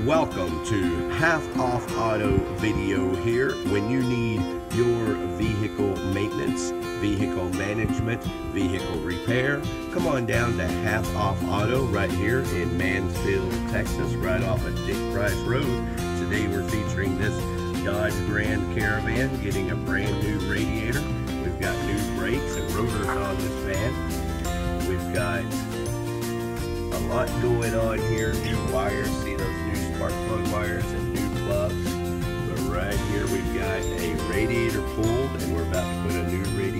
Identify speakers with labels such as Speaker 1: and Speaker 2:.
Speaker 1: Welcome to Half Off Auto video here. When you need your vehicle maintenance, vehicle management, vehicle repair, come on down to Half Off Auto right here in Mansfield, Texas, right off of Dick Price Road. Today we're featuring this Dodge Grand Caravan getting a brand new radiator. We've got new brakes and rotors on this van. We've got a lot going on here. New wires, see those new spark plug wires and new plugs. But right here we've got a radiator pulled, and we're about to put a new radiator